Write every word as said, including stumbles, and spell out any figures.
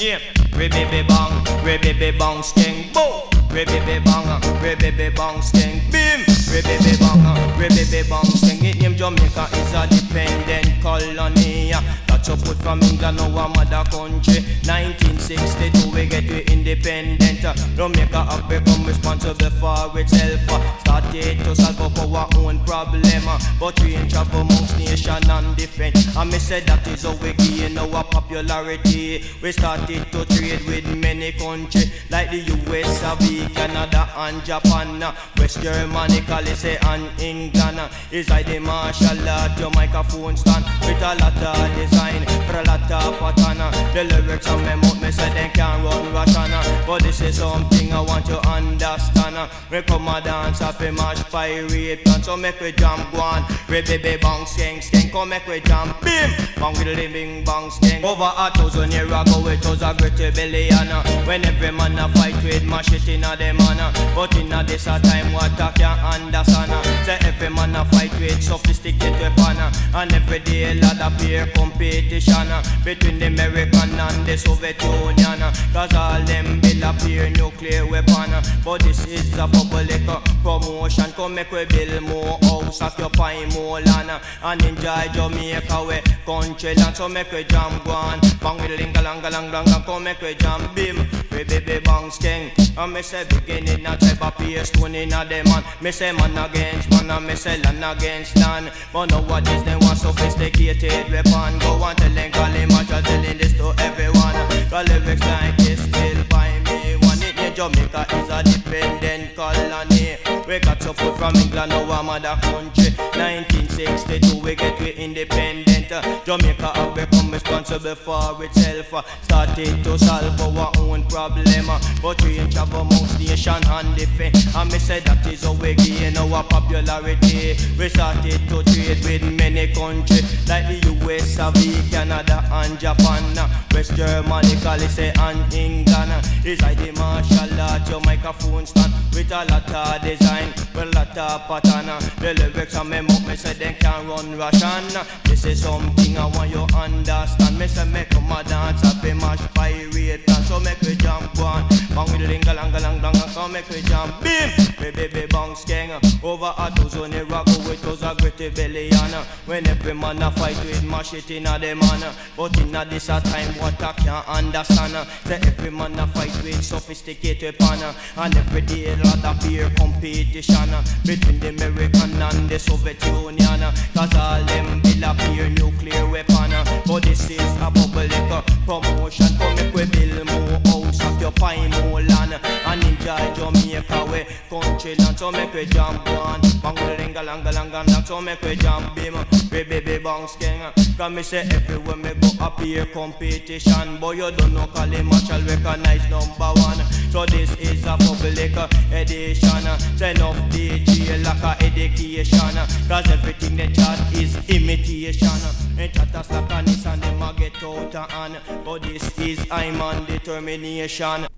Yeah, re-baby bang, re-baby bang sting, boom. Re-baby bang, re-baby bang sting, beam. Re-baby bang, re-baby bang sting. It name Jamaica is a dependent colony. That's a put from England, our mother country. nineteen sixty-two we get we independent. Jamaica have become responsible for itself. Started to solve up our own problem, but we ain't travel amongst nation and different. And me said that is how we gain our popularity. We started to trade with many countries like the U S, Canada and Japan. West Germany, Collie and England. Is like the martial law, Jamaica phone stand with a lot of design, for a lot of pattern. The lyrics on my mouth, me say they can't run Russian, but this is something I want to understand. We come a dance up a mash pirate plan, so make we jump one. Re-baby bang skeng skeng, come make we jump bim. Bang with the living bang skeng. Over a thousand years ago it was a great rebellion, when every man a fight with mash it in a them man. But in a this a time what I can't understand. Say every man a fight with sophisticated weapon, and every day a lot appear competition between the American and the Soviet Union, cause all them build appear nuclear weapon. But this is a public promotion. Come make we build more house, occupy more land, and enjoy Jamaica we country land. So make we jump one, bang with the linga langa lang lang. Come make we jump bim, we baby bang skeng. And me say beginning a type of peer stone in a them man. Me say man against man, and me say land against land. But nowadays they want sophisticated weapon. Go and tell them Collie Marshall telling this to everyone. Cause lyrics like this still by me. One it in Jamaica is a dependent colony. We got support from England, our mother country. nineteen sixty-two we get we independent. Jamaica have become responsible for itself. Started to solve our own problem, but we ain't travel amongst nation and different. And me say that is how we gain our popularity. We started to trade with many countries like the U S, Canada and Japan. West Germany, Collie and England. It's like the martial law, Jamaica phone stand with a lot of design, with a lot of pattern. The lyrics on me mouth, me say they can't run Russian. This is something I want you understand. Me say make come a dance, I be mash pirate plan. So make we jump one, bang with the linga langa lang lang. So make we jump bim, we baby bang skeng. Over a thousand years ago it was a great rebellion, when every man a fight with mash it in a them man. But in a this a time what I can't understand. Say every man a fight with sophisticated weapon, and every day lot appear competition between the American and the Soviet Union, cause all them will appear nuclear weapon. But this is a public promotion. Come make we build more house, occupy more land, and enjoy Jamaica we country land. So make we jump one, bang with the linga langa langa. So make we jump bim, we baby bang skeng. Cause me say everywhere me go appear competition, but you don't know Collie Marshall recognize number one. So this is a public edition. Say enough D J like a education, cause everything they chat is imitation. And chat a slackness and them a get out of hand, but this is I'm on determination.